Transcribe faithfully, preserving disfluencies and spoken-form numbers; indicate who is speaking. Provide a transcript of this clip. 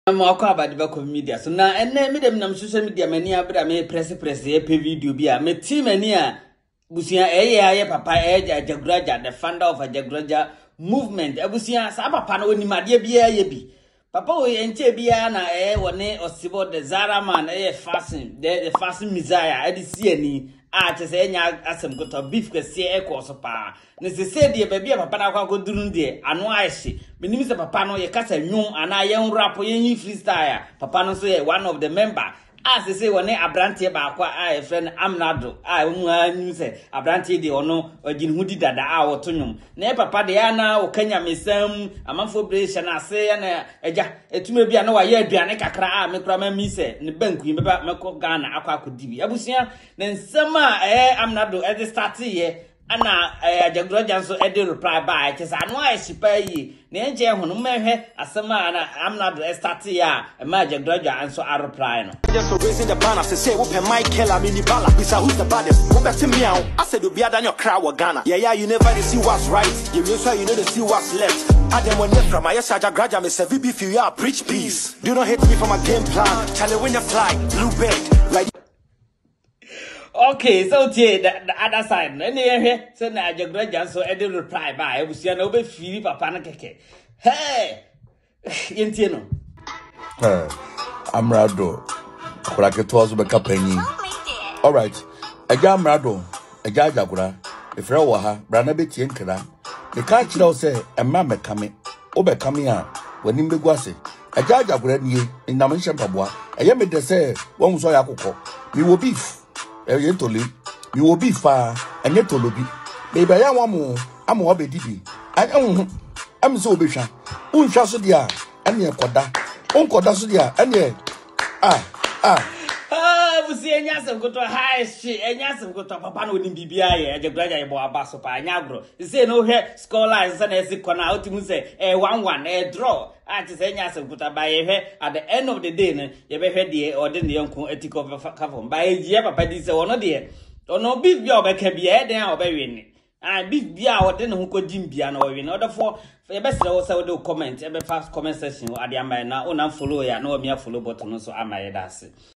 Speaker 1: I'm about the media. So now, and then me them social media many abra me press press a video be a me team ania Busia eh papa eh Ajagurajah, the founder of Ajagurajah movement. Ebusia sa papa no ni madie bia ye bi. Papa we enche bia na eh wone osibo the Zara man eh fasting the the fasting messiah e di sie ni a te se nya asem goto beef kwese e ko so pa ne se se de ba bia papa na kwa godurun de ano ahye menim se papa no ye kasa nwum ana ye rap ye yin freestyle papa no so ye one of the member as they say one abrantie ba kwa a friend Amerado a mu anyu se abrantie de ono ogin hudi dada a woto nwum na papa de ya na o kanya mesam amanfo bration ase ya na eja etume bia na wa ye aduane kakra a me kra ma mi se ne banku yi beba meko Ghana akwa akodibi abusia na nsema eh Amerado e de start ye ana Ajagurajah so e de reply by kesa anu a shipa yi na enje hono mehwe asema ana Amerado e start ya ma Ajagurajah anso a reply no
Speaker 2: just for raising the banner say say whoop Michael mini bala bisa who's the baddest who better me out I said you be than your crowd wa Ghana yeah yeah you never see what's right you sure you know they see what's left Adam when you from my Ajagurajah me say V B you are preach peace do not hate me for my game plan Charlie when you fly blue bed right.
Speaker 1: Okay, so the, the other side. Any here, so na Ajagurajah so e dey reply by. We see na obe feel papa na keke. Hey, yenti no.
Speaker 3: Eh, Amerado. Akura ke to aso be kapanyi. All right. Eja Amerado, eja Ajagura. E frɛ wo ha, bra na be tie nkra. Me ka kira wo se emma me kame. Wo be kame a, wani mbegu ase. Eja Ajagura nie, nam nhye mpaboa. Eye me de se won so ya kokɔ. Mi wo beef. Eye tole mi wo bi fa enye tolobi be ba ya wamu ama wo be dibi an am so be hwa unhwa so dia ene ekoda unkoda so dia ene ah ah
Speaker 1: ah busi enya sem goto ha shi enya sem goto papa na onim bibia ye Ajagurajah ye bo abaso pa anya agro say no hwe score line say na esi kona otimu say eh one one eh draw at say enya sem goto ba ye hwe at the end of the day no ye be hwe de o de ne yanko etiko ka fom ba ye papa di say ono de ono beef bia obeka bia e den a obewe ni ah beef bia o de ne ho kodim bia na owe ni odofo ye be sere wo say wo comment e be fast comment section ade amai na una follow ya na o mia follow button so amaye dase